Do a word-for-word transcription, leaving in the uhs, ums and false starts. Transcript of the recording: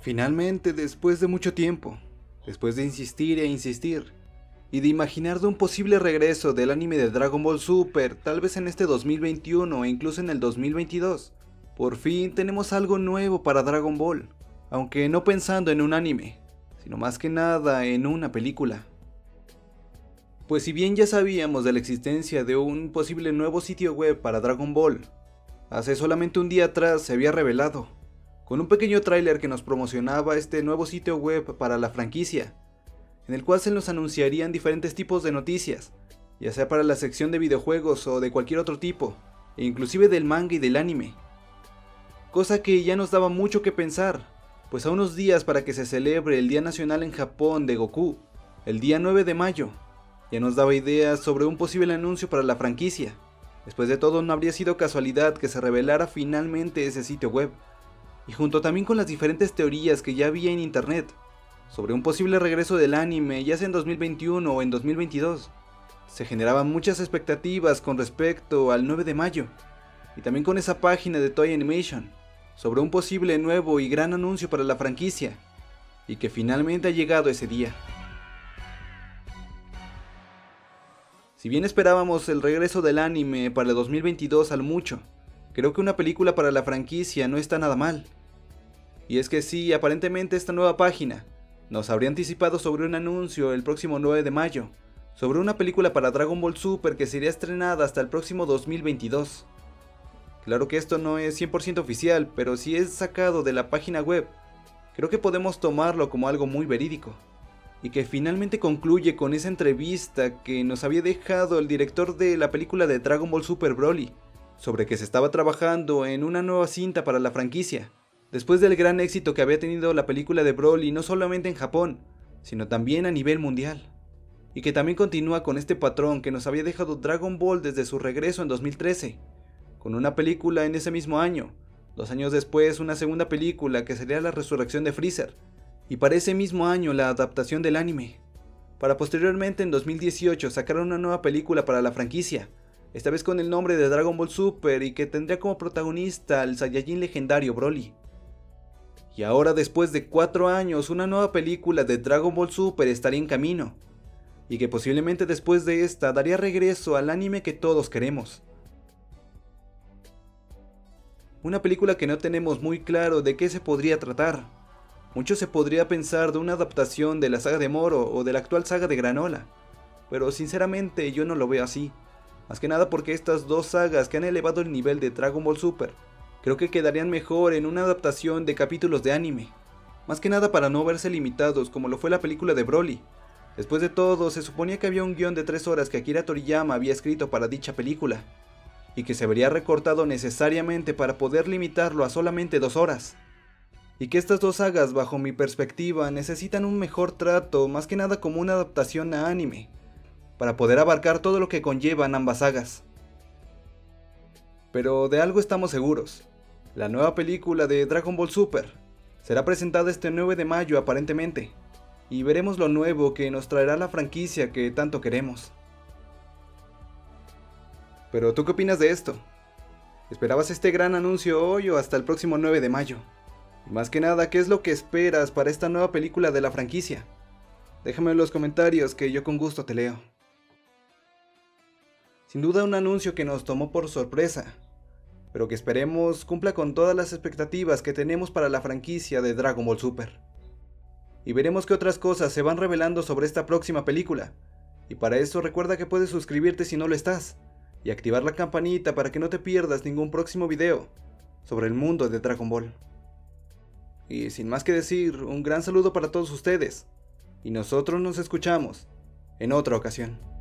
Finalmente, después de mucho tiempo, después de insistir e insistir, y de imaginar de un posible regreso del anime de Dragon Ball Super, tal vez en este dos mil veintiuno o incluso en el dos mil veintidós, por fin tenemos algo nuevo para Dragon Ball, aunque no pensando en un anime, sino más que nada en una película. Pues si bien ya sabíamos de la existencia de un posible nuevo sitio web para Dragon Ball, hace solamente un día atrás se había revelado, con un pequeño tráiler que nos promocionaba este nuevo sitio web para la franquicia, en el cual se nos anunciarían diferentes tipos de noticias, ya sea para la sección de videojuegos o de cualquier otro tipo, e inclusive del manga y del anime. Cosa que ya nos daba mucho que pensar, pues a unos días para que se celebre el Día Nacional en Japón de Goku, el día nueve de mayo, ya nos daba ideas sobre un posible anuncio para la franquicia. Después de todo, no habría sido casualidad que se revelara finalmente ese sitio web, y junto también con las diferentes teorías que ya había en internet sobre un posible regreso del anime, ya sea en dos mil veintiuno o en dos mil veintidós, se generaban muchas expectativas con respecto al nueve de mayo, y también con esa página de Toei Animation, sobre un posible nuevo y gran anuncio para la franquicia, y que finalmente ha llegado ese día. Si bien esperábamos el regreso del anime para el dos mil veintidós al mucho, creo que una película para la franquicia no está nada mal. Y es que sí, aparentemente esta nueva página nos habría anticipado sobre un anuncio el próximo nueve de mayo, sobre una película para Dragon Ball Super que sería estrenada hasta el próximo dos mil veintidós. Claro que esto no es cien por ciento oficial, pero si es sacado de la página web, creo que podemos tomarlo como algo muy verídico. Y que finalmente concluye con esa entrevista que nos había dejado el director de la película de Dragon Ball Super Broly, sobre que se estaba trabajando en una nueva cinta para la franquicia, después del gran éxito que había tenido la película de Broly no solamente en Japón, sino también a nivel mundial. Y que también continúa con este patrón que nos había dejado Dragon Ball desde su regreso en dos mil trece, con una película en ese mismo año, dos años después una segunda película que sería la resurrección de Freezer, y para ese mismo año la adaptación del anime, para posteriormente en dos mil dieciocho sacar una nueva película para la franquicia, esta vez con el nombre de Dragon Ball Super y que tendría como protagonista al Saiyajin legendario Broly. Y ahora, después de cuatro años, una nueva película de Dragon Ball Super estaría en camino, y que posiblemente después de esta daría regreso al anime que todos queremos. Una película que no tenemos muy claro de qué se podría tratar. Mucho se podría pensar de una adaptación de la saga de Moro o de la actual saga de Granola, pero sinceramente yo no lo veo así, más que nada porque estas dos sagas que han elevado el nivel de Dragon Ball Super, creo que quedarían mejor en una adaptación de capítulos de anime, más que nada para no verse limitados como lo fue la película de Broly. Después de todo, se suponía que había un guión de tres horas que Akira Toriyama había escrito para dicha película, y que se vería recortado necesariamente para poder limitarlo a solamente dos horas. Y que estas dos sagas, bajo mi perspectiva, necesitan un mejor trato, más que nada como una adaptación a anime, para poder abarcar todo lo que conllevan ambas sagas. Pero de algo estamos seguros, la nueva película de Dragon Ball Super será presentada este nueve de mayo aparentemente, y veremos lo nuevo que nos traerá la franquicia que tanto queremos. Pero ¿tú qué opinas de esto? ¿Esperabas este gran anuncio hoy o hasta el próximo nueve de mayo? Y más que nada, ¿qué es lo que esperas para esta nueva película de la franquicia? Déjame en los comentarios que yo con gusto te leo. Sin duda un anuncio que nos tomó por sorpresa, pero que esperemos cumpla con todas las expectativas que tenemos para la franquicia de Dragon Ball Super. Y veremos qué otras cosas se van revelando sobre esta próxima película. Y para eso recuerda que puedes suscribirte si no lo estás, y activar la campanita para que no te pierdas ningún próximo video sobre el mundo de Dragon Ball. Y sin más que decir, un gran saludo para todos ustedes, y nosotros nos escuchamos en otra ocasión.